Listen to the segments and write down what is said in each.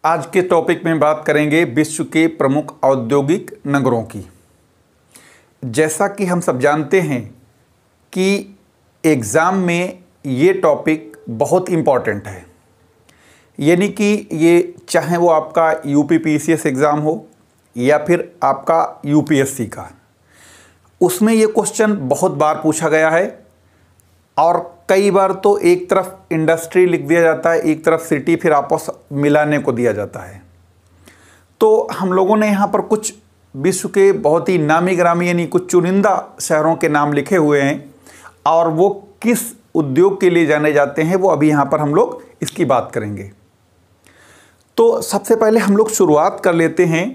आज के टॉपिक में बात करेंगे विश्व के प्रमुख औद्योगिक नगरों की। जैसा कि हम सब जानते हैं कि एग्ज़ाम में ये टॉपिक बहुत इम्पॉर्टेंट है, यानी कि ये चाहे वो आपका यूपीपीसीएस एग्ज़ाम हो या फिर आपका यूपीएससी का, उसमें ये क्वेश्चन बहुत बार पूछा गया है। और कई बार तो एक तरफ इंडस्ट्री लिख दिया जाता है, एक तरफ सिटी, फिर आपस मिलाने को दिया जाता है। तो हम लोगों ने यहाँ पर कुछ विश्व के बहुत ही नामी ग्रामी यानी कुछ चुनिंदा शहरों के नाम लिखे हुए हैं और वो किस उद्योग के लिए जाने जाते हैं वो अभी यहाँ पर हम लोग इसकी बात करेंगे। तो सबसे पहले हम लोग शुरुआत कर लेते हैं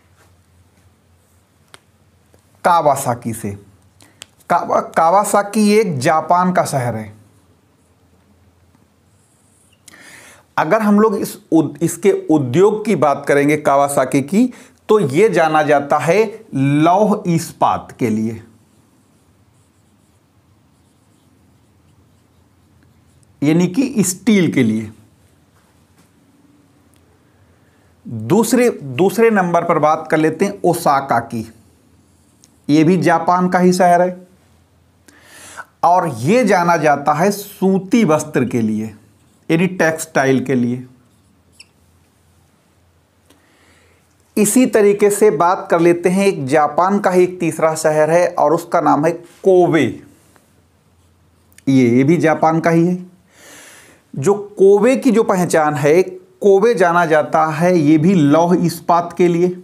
कावासाकी से। कावासाकी एक जापान का शहर है। अगर हम लोग इसके उद्योग की बात करेंगे कावासाकी की, तो ये जाना जाता है लौह इस्पात के लिए, यानी कि स्टील के लिए। दूसरे नंबर पर बात कर लेते हैं ओसाका की। ये भी जापान का ही शहर है और ये जाना जाता है सूती वस्त्र के लिए, यानी टेक्सटाइल के लिए। इसी तरीके से बात कर लेते हैं एक जापान का ही एक तीसरा शहर है और उसका नाम है कोबे। ये भी जापान का ही है। जो कोबे की जो पहचान है, कोबे जाना जाता है ये भी लौह इस्पात के लिए।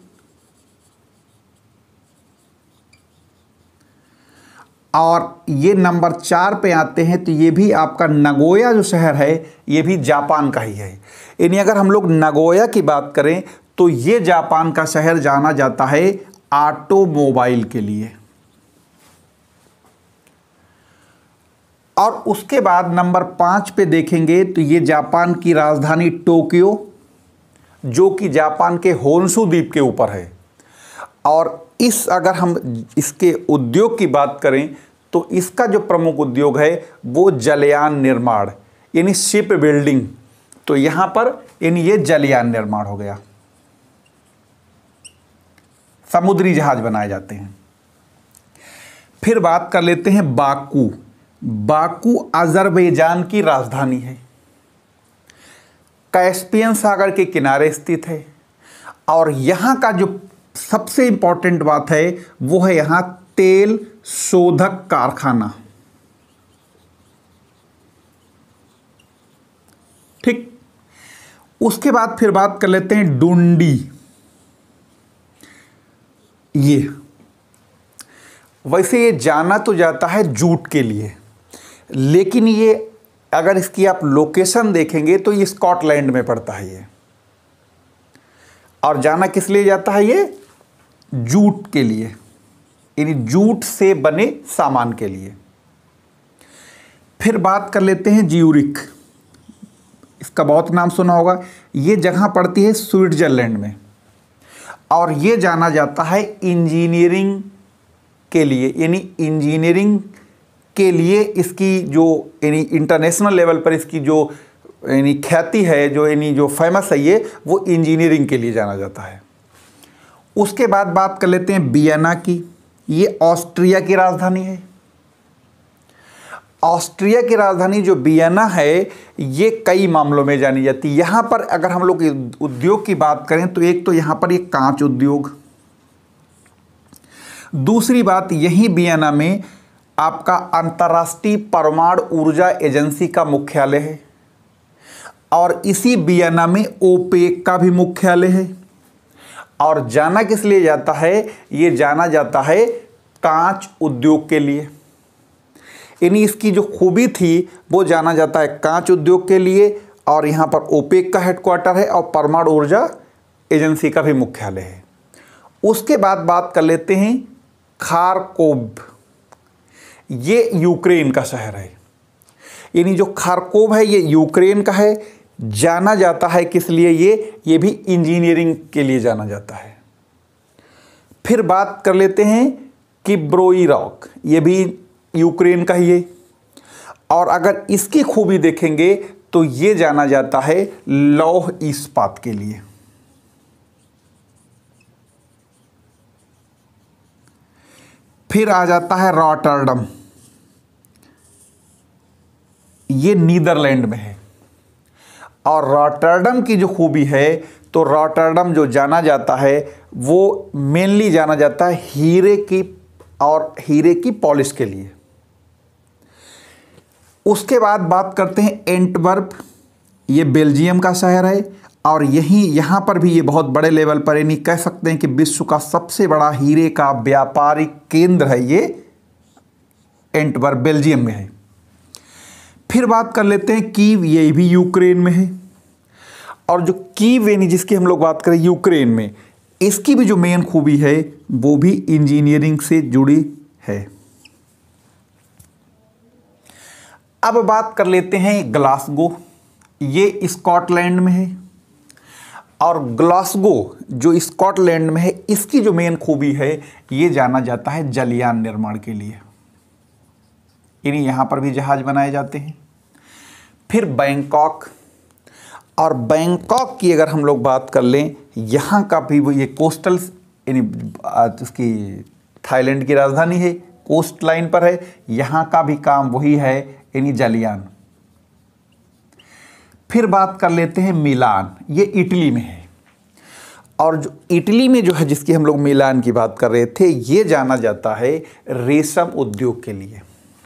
और ये नंबर 4 पे आते हैं तो ये भी आपका नगोया जो शहर है ये भी जापान का ही है। यानी अगर हम लोग नगोया की बात करें तो ये जापान का शहर जाना जाता है ऑटोमोबाइल के लिए। और उसके बाद नंबर 5 पे देखेंगे तो ये जापान की राजधानी टोक्यो, जो कि जापान के होन्शु द्वीप के ऊपर है। और अगर हम इसके उद्योग की बात करें तो इसका जो प्रमुख उद्योग है वो जलयान निर्माण, यानी शिप बिल्डिंग। तो यहां पर यानी ये जलयान निर्माण हो गया, समुद्री जहाज बनाए जाते हैं। फिर बात कर लेते हैं बाकू। बाकू अजरबैजान की राजधानी है, कैस्पियन सागर के किनारे स्थित है। और यहां का जो सबसे इंपॉर्टेंट बात है वो है यहां तेल शोधक कारखाना। ठीक, उसके बाद फिर बात कर लेते हैं डुंडी। ये वैसे ये जाना तो जाता है जूट के लिए, लेकिन ये अगर इसकी आप लोकेशन देखेंगे तो ये स्कॉटलैंड में पड़ता है ये। और जाना किस लिए जाता है ये? जूट के लिए, यानी जूट से बने सामान के लिए। फिर बात कर लेते हैं ज्यूरिख। इसका बहुत नाम सुना होगा। ये जगह पड़ती है स्विट्जरलैंड में और ये जाना जाता है इंजीनियरिंग के लिए, यानी इंजीनियरिंग के लिए इसकी जो यानी इंटरनेशनल लेवल पर इसकी जो यानी ख्याति है, जो यानी जो फेमस है ये, वो इंजीनियरिंग के लिए जाना जाता है। उसके बाद बात कर लेते हैं वियना की। ये ऑस्ट्रिया की राजधानी है। ऑस्ट्रिया की राजधानी जो वियना है ये कई मामलों में जानी जाती है। यहाँ पर अगर हम लोग उद्योग की बात करें तो एक तो यहाँ पर ये कांच उद्योग, दूसरी बात यही वियना में आपका अंतर्राष्ट्रीय परमाणु ऊर्जा एजेंसी का मुख्यालय है और इसी वियना में ओपेक का भी मुख्यालय है। और जाना किस लिए जाता है? ये जाना जाता है कांच उद्योग के लिए, यानी इसकी जो खूबी थी वो जाना जाता है कांच उद्योग के लिए। और यहाँ पर ओपेक का हेडक्वार्टर है और परमाणु ऊर्जा एजेंसी का भी मुख्यालय है। उसके बाद बात कर लेते हैं खारकोव। ये यूक्रेन का शहर है, यानी जो खारकोव है ये यूक्रेन का है। जाना जाता है किस लिए? ये भी इंजीनियरिंग के लिए जाना जाता है। फिर बात कर लेते हैं किब्रोई रॉक। ये भी यूक्रेन का ही है। और अगर इसकी खूबी देखेंगे तो ये जाना जाता है लौह इस्पात के लिए। फिर आ जाता है रॉटरडम, ये नीदरलैंड में है। और रॉटरडम की जो खूबी है, तो रॉटरडम जो जाना जाता है वो मेनली जाना जाता है हीरे की और हीरे की पॉलिश के लिए। उसके बाद बात करते हैं एंटवर्प, ये बेल्जियम का शहर है और यहाँ पर भी ये बहुत बड़े लेवल पर, यानी कह सकते हैं कि विश्व का सबसे बड़ा हीरे का व्यापारिक केंद्र है ये एंटवर्प, बेल्जियम में है। फिर बात कर लेते हैं कीव, ये भी यूक्रेन में है। और जो कीव यानी जिसकी हम लोग बात करें यूक्रेन में, इसकी भी जो मेन खूबी है वो भी इंजीनियरिंग से जुड़ी है। अब बात कर लेते हैं ग्लासगो, ये स्कॉटलैंड में है। और ग्लासगो जो स्कॉटलैंड में है, इसकी जो मेन खूबी है ये जाना जाता है जलयान निर्माण के लिए, यानी यहाँ पर भी जहाज बनाए जाते हैं। फिर बैंकॉक, और बैंकॉक की अगर हम लोग बात कर लें, यहाँ का भी वो ये कोस्टल यानी उसकी थाईलैंड की राजधानी है, कोस्ट लाइन पर है, यहाँ का भी काम वही है यानी जलयान। फिर बात कर लेते हैं मिलान, ये इटली में है। और जो इटली में जो है जिसकी हम लोग मिलान की बात कर रहे थे, ये जाना जाता है रेशम उद्योग के लिए।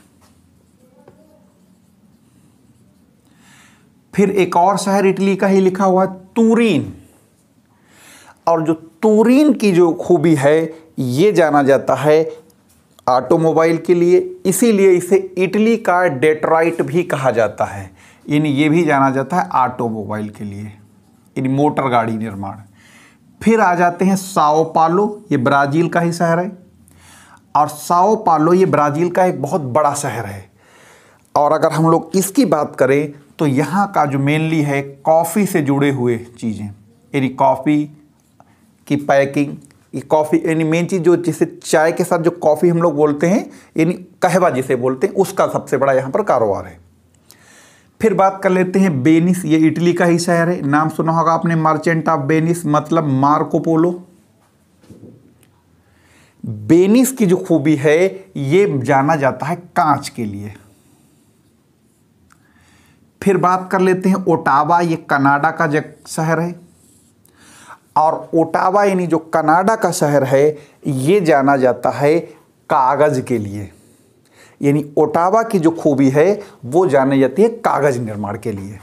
फिर एक और शहर इटली का ही लिखा हुआ है तुरीन, और जो तुरीन की जो खूबी है ये जाना जाता है ऑटोमोबाइल के लिए, इसीलिए इसे इटली का डेट्रॉइट भी कहा जाता है, यानी ये भी जाना जाता है ऑटोमोबाइल के लिए, यानी मोटर गाड़ी निर्माण। फिर आ जाते हैं साओ पालो, ये ब्राज़ील का ही शहर है। और साओ पालो ये ब्राज़ील का एक बहुत बड़ा शहर है। और अगर हम लोग इसकी बात करें तो यहाँ का जो मेनली है कॉफ़ी से जुड़े हुए चीज़ें, यानी कॉफ़ी की पैकिंग, ये कॉफ़ी यानी मेन चीज़ जो जिसे चाय के साथ जो कॉफ़ी हम लोग बोलते हैं, यानी कहवा जिसे बोलते हैं, उसका सबसे बड़ा यहाँ पर कारोबार है। फिर बात कर लेते हैं वेनिस, ये इटली का ही शहर है। नाम सुना होगा आपने मर्चेंट ऑफ वेनिस, मतलब मार्को पोलो। वेनिस की जो खूबी है ये जाना जाता है कांच के लिए। फिर बात कर लेते हैं ओटावा, ये कनाडा का शहर है। और ओटावा यानी जो कनाडा का शहर है ये जाना जाता है कागज़ के लिए, यानी ओटावा की जो खूबी है वो जानी जाती है कागज़ निर्माण के लिए।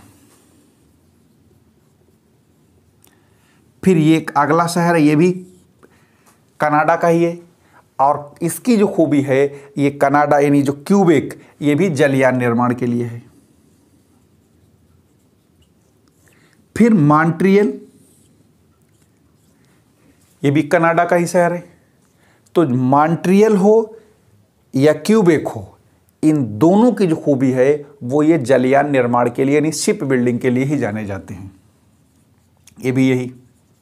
फिर ये एक अगला शहर है, ये भी कनाडा का ही है, और इसकी जो खूबी है ये कनाडा यानी जो क्यूबेक, ये भी जलयान निर्माण के लिए है। फिर मॉन्ट्रियल, ये भी कनाडा का ही शहर है। तो मॉन्ट्रियल हो या क्यूबेक हो, इन दोनों की जो खूबी है वो ये जलयान निर्माण के लिए यानी शिप बिल्डिंग के लिए ही जाने जाते हैं, ये भी यही।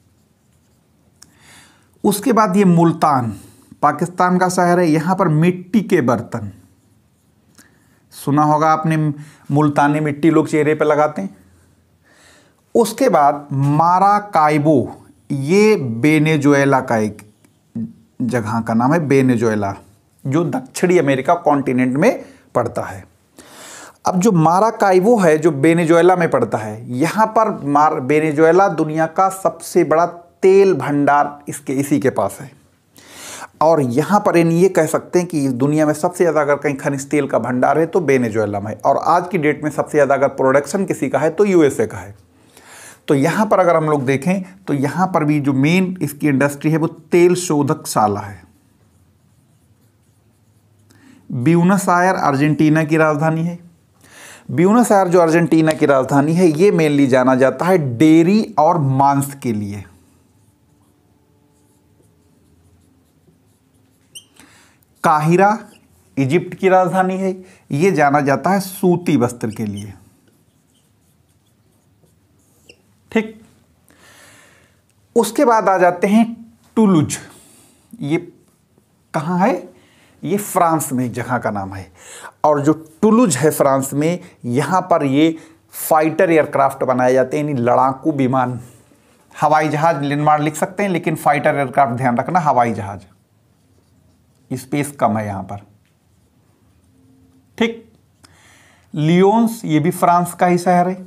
उसके बाद ये मुल्तान, पाकिस्तान का शहर है। यहाँ पर मिट्टी के बर्तन सुना होगा आपने, मुल्तानी मिट्टी लोग चेहरे पे लगाते हैं। उसके बाद माराकाइबो, ये वेनेजुएला का एक जगह का नाम है, वेनेजुएला, जो दक्षिणी अमेरिका कॉन्टिनेंट में पड़ता है। अब जो माराकाइबो है जो वेनेजुएला में पड़ता है, यहाँ पर वेनेजुएला दुनिया का सबसे बड़ा तेल भंडार इसी के पास है। और यहाँ पर ये कह सकते हैं कि दुनिया में सबसे ज़्यादा अगर कहीं खनिज तेल का भंडार है तो वेनेजुएला में है। और आज की डेट में सबसे ज़्यादा अगर प्रोडक्शन किसी का है तो यूएसए का है। तो यहाँ पर अगर हम लोग देखें तो यहाँ पर भी जो मेन इसकी इंडस्ट्री है वो तेल शोधकशाला है। ब्यूनस आयर अर्जेंटीना की राजधानी है। ब्यूनस आयर जो अर्जेंटीना की राजधानी है ये मेनली जाना जाता है डेयरी और मांस के लिए। काहिरा इजिप्ट की राजधानी है, ये जाना जाता है सूती वस्त्र के लिए। ठीक, उसके बाद आ जाते हैं टुलुज, ये कहाँ है, ये फ्रांस में एक जगह का नाम है। और जो टुलुज है फ्रांस में, यहाँ पर ये फाइटर एयरक्राफ्ट बनाए जाते हैं, यानी लड़ाकू विमान, हवाई जहाज निर्माण लिख सकते हैं लेकिन फाइटर एयरक्राफ्ट ध्यान रखना, हवाई जहाज। स्पेस कम है यहां पर। ठीक। लियोन्स ये भी फ्रांस का ही शहर है।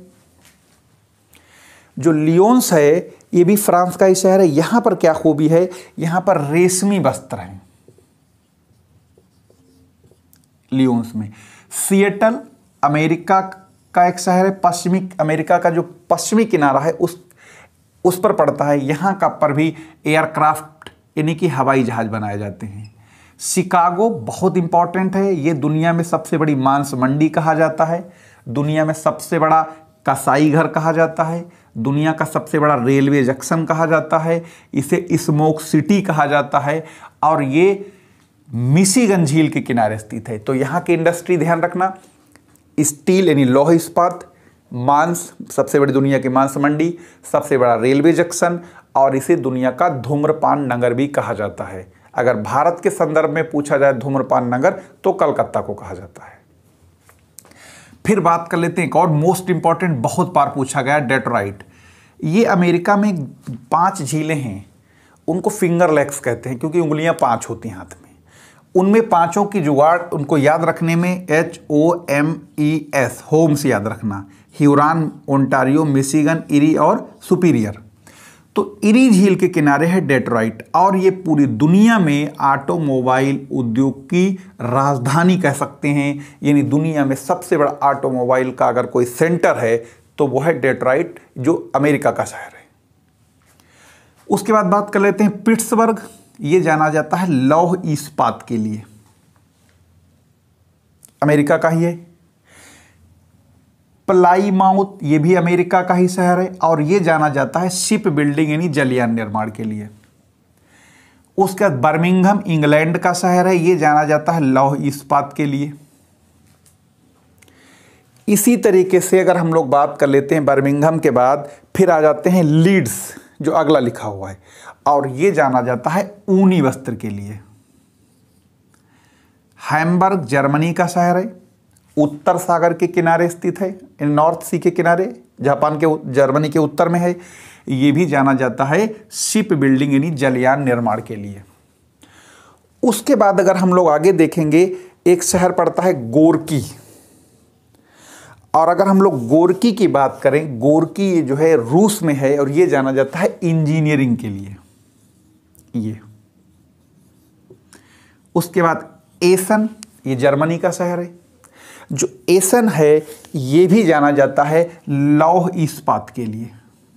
जो लियोन्स है ये भी फ्रांस का ही शहर है। यहां पर क्या खूबी है, यहां पर रेशमी वस्त्र हैं लियोन्स में। सिएटल अमेरिका का एक शहर है, पश्चिमी अमेरिका का जो पश्चिमी किनारा है उस पर पड़ता है। यहां का पर भी एयरक्राफ्ट यानी कि हवाई जहाज बनाए जाते हैं। शिकागो बहुत इंपॉर्टेंट है, ये दुनिया में सबसे बड़ी मांस मंडी कहा जाता है, दुनिया में सबसे बड़ा कसाई घर कहा जाता है, दुनिया का सबसे बड़ा रेलवे जंक्शन कहा जाता है, इसे स्मोक सिटी कहा जाता है, और ये मिशिगन झील के किनारे स्थित है। तो यहाँ की इंडस्ट्री ध्यान रखना, स्टील यानी लौह इस्पात, मांस सबसे बड़ी दुनिया की मांस मंडी, सबसे बड़ा रेलवे जंक्शन, और इसे दुनिया का धूम्रपान नगर भी कहा जाता है। अगर भारत के संदर्भ में पूछा जाए धूम्रपान नगर तो कलकत्ता को कहा जाता है। फिर बात कर लेते हैं एक और मोस्ट इंपॉर्टेंट, बहुत बार पूछा गया, डेट्रॉइट। ये अमेरिका में 5 झीलें हैं, उनको फिंगर लेग्स कहते हैं क्योंकि उंगलियां 5 होती हैं हाथ में। उनमें 5 की जुगाड़ उनको याद रखने में HOMES, होम्स याद रखना, ह्यूरॉन, ओंटारियो, मिशिगन, इरी और सुपीरियर। तो इरी झील के किनारे है डेट्रॉइट, और ये पूरी दुनिया में ऑटोमोबाइल उद्योग की राजधानी कह सकते हैं। यानी दुनिया में सबसे बड़ा ऑटोमोबाइल का अगर कोई सेंटर है तो वो है डेट्रॉइट, जो अमेरिका का शहर है। उसके बाद बात कर लेते हैं पिट्सबर्ग। ये जाना जाता है लौह इस्पात के लिए, अमेरिका का ही है। प्लाईमाउथ ये भी अमेरिका का ही शहर है, और ये जाना जाता है शिप बिल्डिंग यानी जलयान निर्माण के लिए। उसके बाद बर्मिंघम इंग्लैंड का शहर है, ये जाना जाता है लौह इस्पात के लिए। इसी तरीके से अगर हम लोग बात कर लेते हैं बर्मिंघम के बाद, फिर आ जाते हैं लीड्स जो अगला लिखा हुआ है, और ये जाना जाता है ऊनी वस्त्र के लिए। हैम्बर्ग जर्मनी का शहर है, उत्तर सागर के किनारे स्थित है, नॉर्थ सी के किनारे, जापान के जर्मनी के उत्तर में है। ये भी जाना जाता है शिप बिल्डिंग यानी जलयान निर्माण के लिए। उसके बाद अगर हम लोग आगे देखेंगे, एक शहर पड़ता है गोर्की, और अगर हम लोग गोर्की की बात करें, गोर्की ये जो है रूस में है, और ये जाना जाता है इंजीनियरिंग के लिए। ये उसके बाद एसन, ये जर्मनी का शहर है। जो एसन है ये भी जाना जाता है लौह इस्पात के लिए।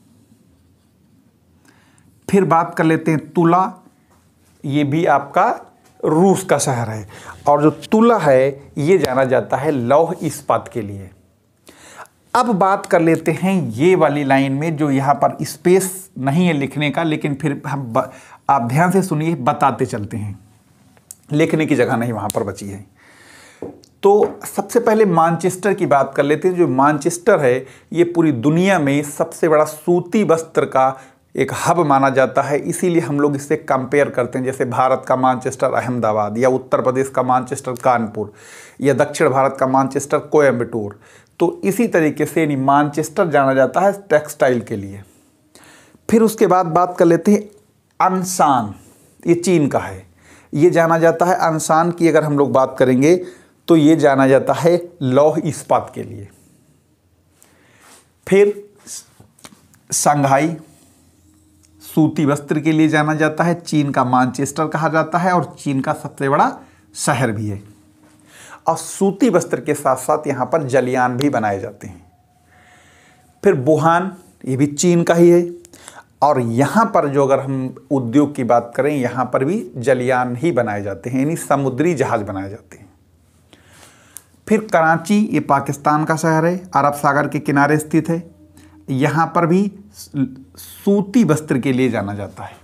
फिर बात कर लेते हैं तुला, ये भी आपका रूस का शहर है, और जो तुला है ये जाना जाता है लौह इस्पात के लिए। अब बात कर लेते हैं ये वाली लाइन में, जो यहाँ पर स्पेस नहीं है लिखने का, लेकिन फिर हम आप ध्यान से सुनिए, बताते चलते हैं, लिखने की जगह नहीं वहाँ पर बची है। तो सबसे पहले मैनचेस्टर की बात कर लेते हैं। जो मैनचेस्टर है ये पूरी दुनिया में सबसे बड़ा सूती वस्त्र का एक हब माना जाता है, इसीलिए हम लोग इससे कंपेयर करते हैं। जैसे भारत का मैनचेस्टर अहमदाबाद, या उत्तर प्रदेश का मैनचेस्टर कानपुर, या दक्षिण भारत का मैनचेस्टर कोयम्बटूर। तो इसी तरीके से मैनचेस्टर जाना जाता है टेक्सटाइल के लिए। फिर उसके बाद बात कर लेते हैं अनसान, ये चीन का है, ये जाना जाता है। अनसान की अगर हम लोग बात करेंगे तो ये जाना जाता है लौह इस्पात के लिए। फिर शंघाई सूती वस्त्र के लिए जाना जाता है, चीन का मैनचेस्टर कहा जाता है, और चीन का सबसे बड़ा शहर भी है। और सूती वस्त्र के साथ साथ यहाँ पर जलयान भी बनाए जाते हैं। फिर वुहान, ये भी चीन का ही है, और यहाँ पर जो अगर हम उद्योग की बात करें, यहाँ पर भी जलयान ही बनाए जाते हैं, यानी समुद्री जहाज बनाए जाते हैं। फिर कराची, ये पाकिस्तान का शहर है, अरब सागर के किनारे स्थित है, यहाँ पर भी सूती वस्त्र के लिए जाना जाता है।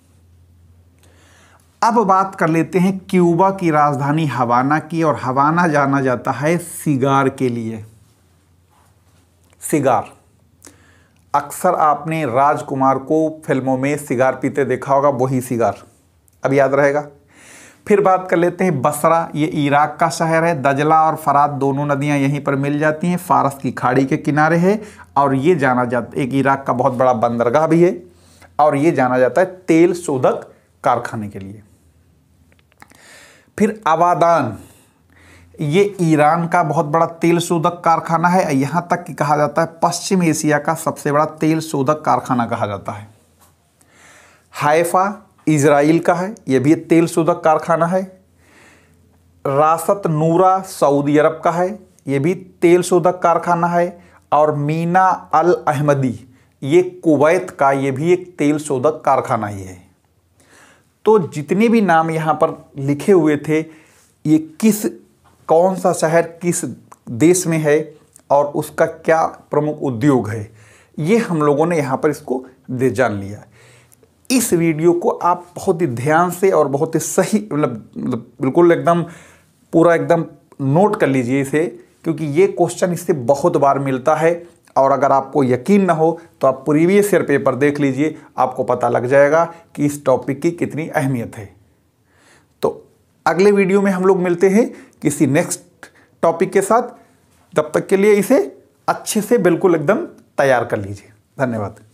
अब बात कर लेते हैं क्यूबा की राजधानी हवाना की, और हवाना जाना जाता है सिगार के लिए। सिगार, अक्सर आपने राजकुमार को फिल्मों में सिगार पीते देखा होगा, वही सिगार अब याद रहेगा। फिर बात कर लेते हैं बसरा, ये इराक का शहर है, दजला और फरात दोनों नदियां यहीं पर मिल जाती हैं, फारस की खाड़ी के किनारे है, और ये जाना जाता, एक इराक का बहुत बड़ा बंदरगाह भी है, और ये जाना जाता है तेल शोधक कारखाने के लिए। फिर अबादान, ये ईरान का बहुत बड़ा तेल शोधक कारखाना है, यहाँ तक कि कहा जाता है पश्चिम एशिया का सबसे बड़ा तेल शोधक कारखाना कहा जाता है। हाइफा इजराइल का है, यह भी तेल शोधक कारखाना है। रासत नूरा सऊदी अरब का है, यह भी तेल शोधक कारखाना है। और मीना अल अहमदी, ये कुवैत का, ये भी एक तेल शोधक कारखाना ही है। तो जितने भी नाम यहाँ पर लिखे हुए थे, ये कौन सा शहर किस देश में है और उसका क्या प्रमुख उद्योग है, ये हम लोगों ने यहाँ पर इसको जान लिया। इस वीडियो को आप बहुत ही ध्यान से और बहुत ही सही मतलब बिल्कुल एकदम पूरा एकदम नोट कर लीजिए इसे, क्योंकि ये क्वेश्चन इससे बहुत बार मिलता है। और अगर आपको यकीन ना हो तो आप प्रीवियस ईयर पेपर देख लीजिए, आपको पता लग जाएगा कि इस टॉपिक की कितनी अहमियत है। तो अगले वीडियो में हम लोग मिलते हैं किसी नेक्स्ट टॉपिक के साथ। तब तक के लिए इसे अच्छे से बिल्कुल एकदम तैयार कर लीजिए। धन्यवाद।